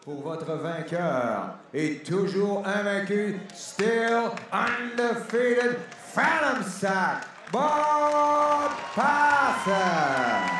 pour votre vainqueur et toujours invaincu, still undefeated, Phantom Sack, Bob Passer.